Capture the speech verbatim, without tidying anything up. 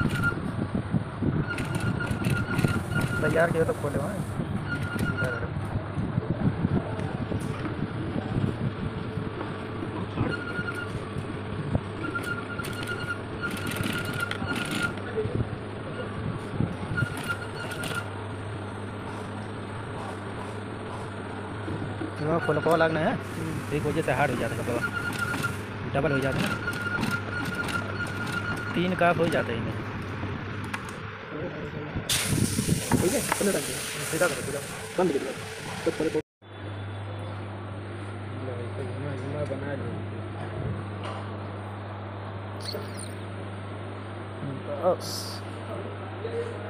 तैयार किया तो खोले वहाँ। वहाँ खोल को लगना है, एक वजह से हार्ड हो जाता है कपड़ा, डबल हो जाता है, तीन काफ हो जाता है इनमें। ठीक है, सीधा करो, सीधा बंद कर दो। बना लो बस।